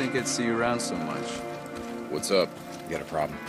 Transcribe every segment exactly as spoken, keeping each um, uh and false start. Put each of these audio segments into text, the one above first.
think I'd see you around so much. What's up? You got a problem?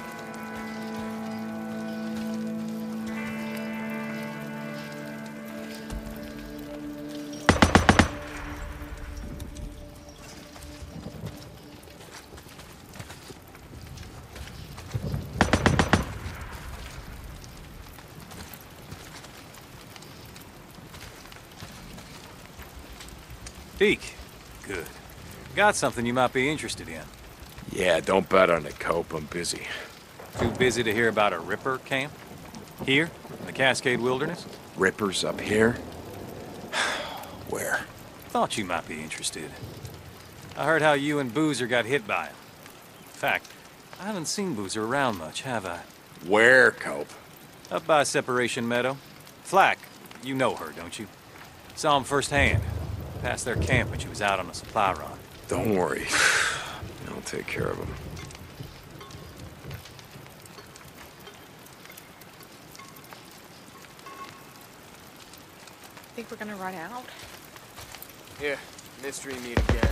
Deke. Good. Got something you might be interested in. Yeah, don't bet on it, Cope. I'm busy. Too busy to hear about a Ripper camp? Here? In the Cascade Wilderness? Rippers up here? Where? Thought you might be interested. I heard how you and Boozer got hit by him. In fact, I haven't seen Boozer around much, have I? Where, Cope? Up by Separation Meadow. Flack, you know her, don't you? Saw him firsthand. Past their camp when she was out on a supply run. Don't worry. I'll take care of him. Think we're gonna run out? Here, mystery meat again.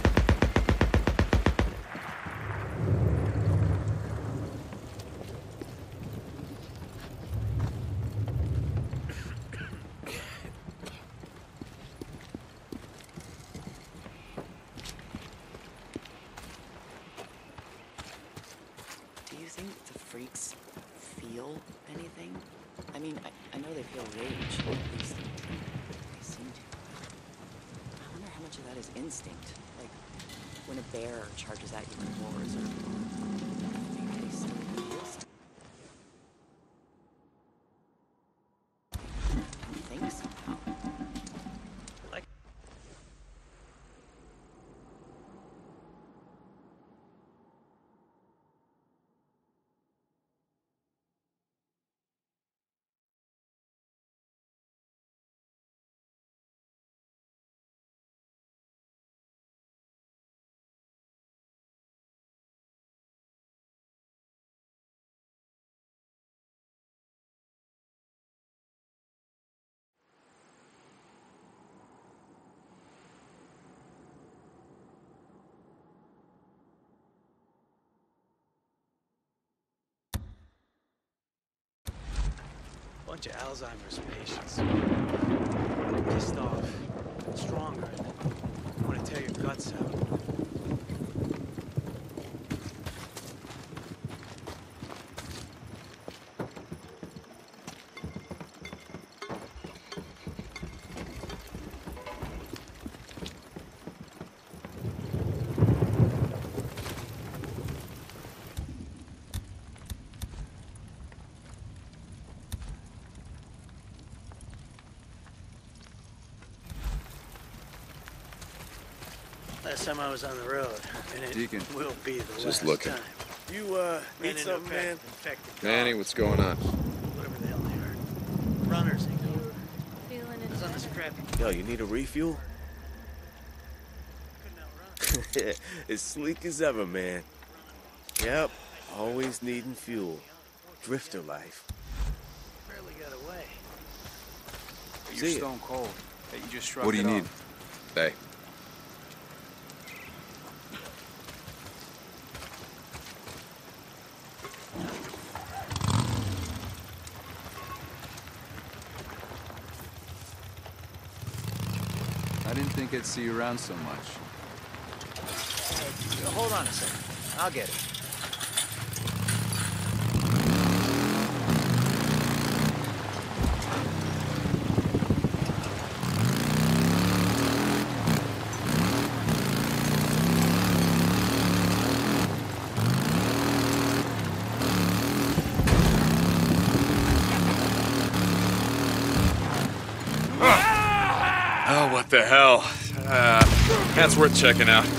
Do you think the freaks feel anything? I mean, I, I know they feel rage. At least they seem to. I wonder how much of that is instinct. Like when a bear charges at you and roars, or maybe they still feel something. I think somehow. Like. Bunch of Alzheimer's patients. Pissed off, stronger, want to tear your guts out. Last time I was on the road, and it Deacon. will be the Just last looking. time. You, uh, Ran need into a something, pack man? of infected Manny, dogs. what's going on? Whatever the hell they are. Runners, they go. Feeling It was on it. this crappy. Yo, you need a refuel? Couldn't outrun. As sleek as ever, man. Yep, always needing fuel. Drifter life. Barely got away. You're See ya. stone cold. Hey, you just shrugged What do you it need? off. Hey. I didn't think I'd see you around so much. Hey, hold on a second. I'll get it. Oh, what the hell? Uh, that's worth checking out.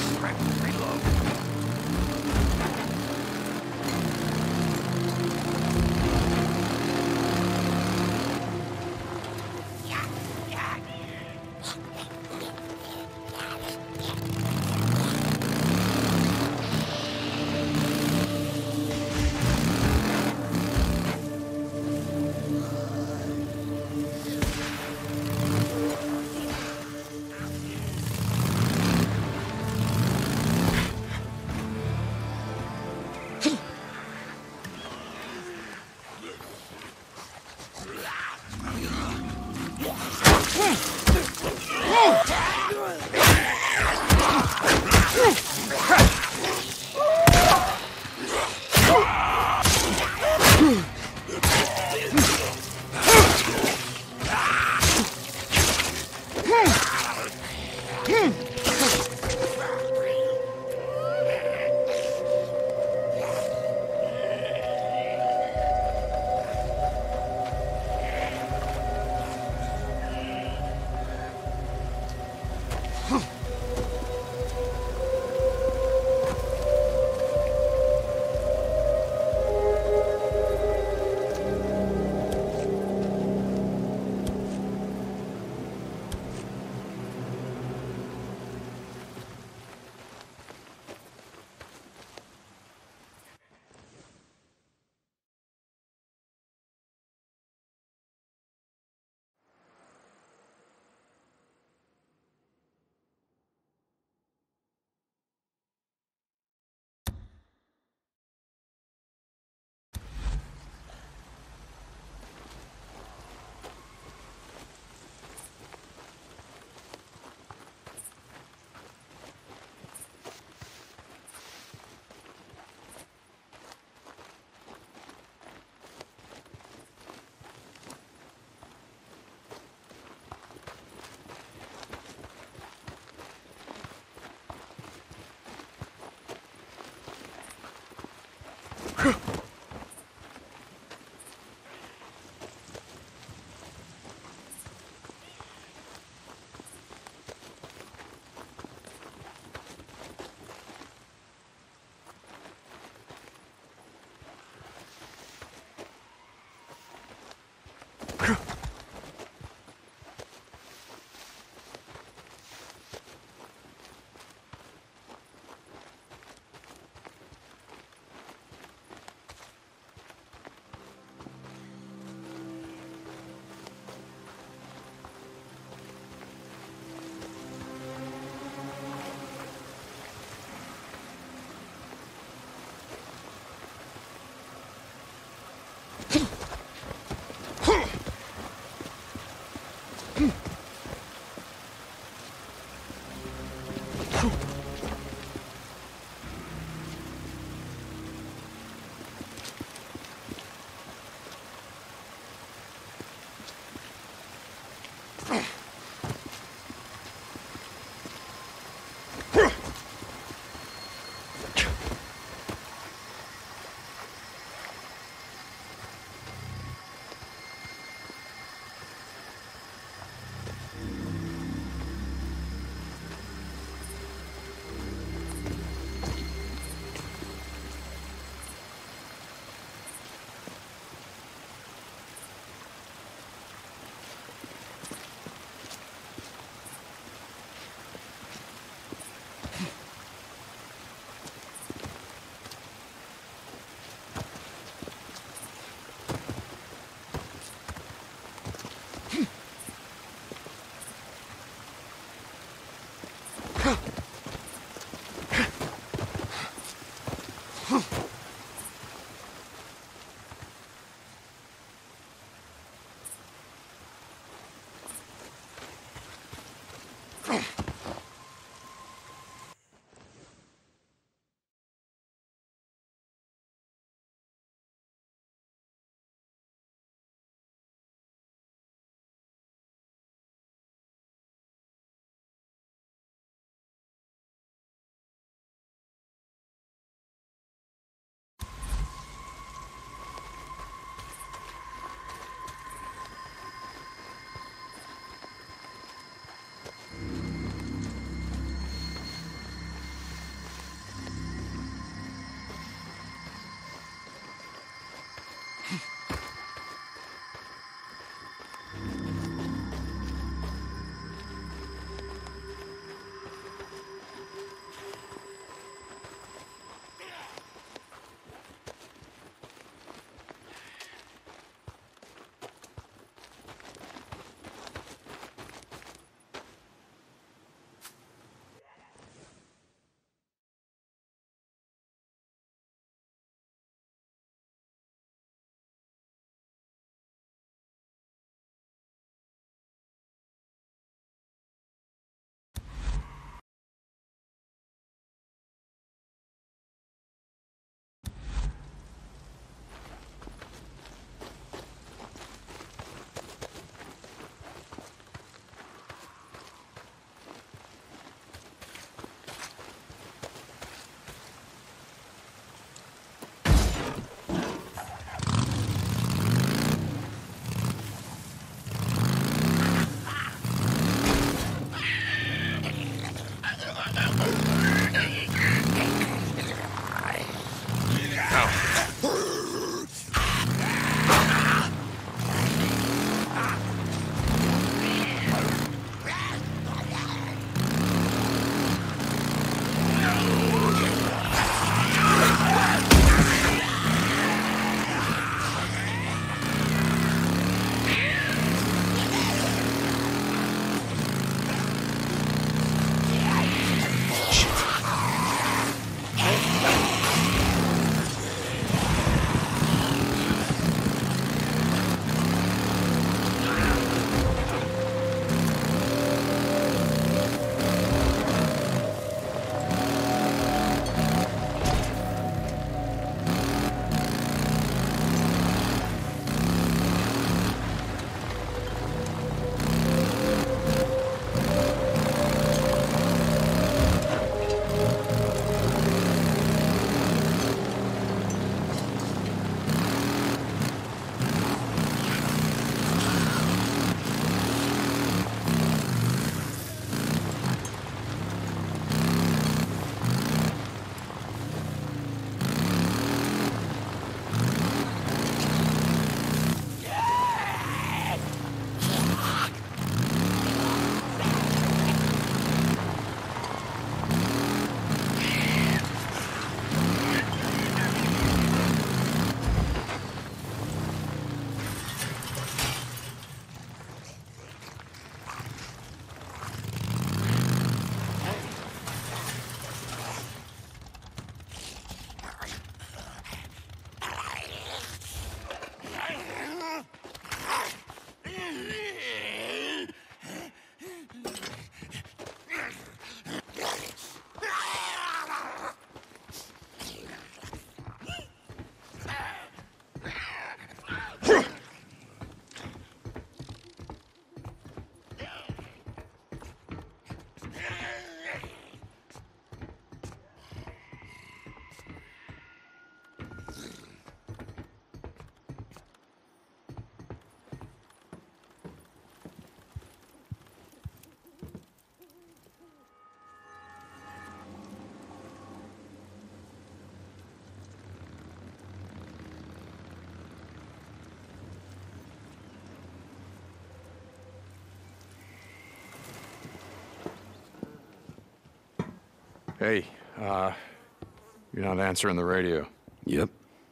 Hey, uh, you're not answering the radio. Yep.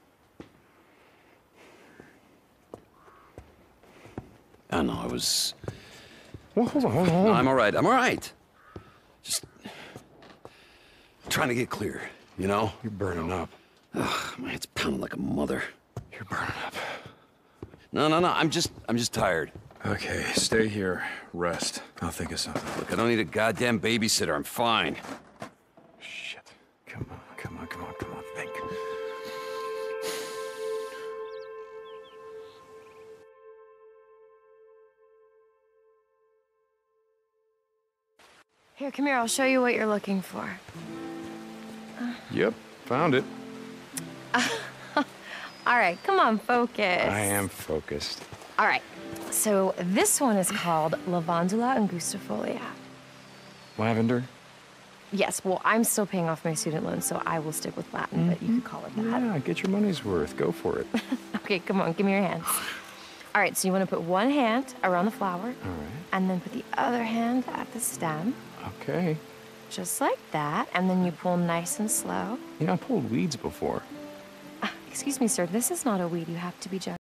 I know, I was... Well, hold on, hold on, hold No, on. I'm all right, I'm all right. Just trying to get clear, you know? You're burning up. Ugh, my head's pounding like a mother. You're burning up. No, no, no, I'm just, I'm just tired. Okay, stay here. Rest. I'll think of something. Look, I don't need a goddamn babysitter, I'm fine. Shit. Come on, come on, come on, come on. Think. Here, come here. I'll show you what you're looking for. Yep, found it. All right, come on, focus. I am focused. All right, so this one is called Lavandula angustifolia. Lavender? Yes, well, I'm still paying off my student loan, so I will stick with Latin, but you could call it that. Yeah, get your money's worth. Go for it. Okay, come on, give me your hands. All right, so you want to put one hand around the flower, All right. and then put the other hand at the stem, Okay. just like that, and then you pull nice and slow. You know, I pulled weeds before. Uh, excuse me, sir, this is not a weed. You have to be gentle.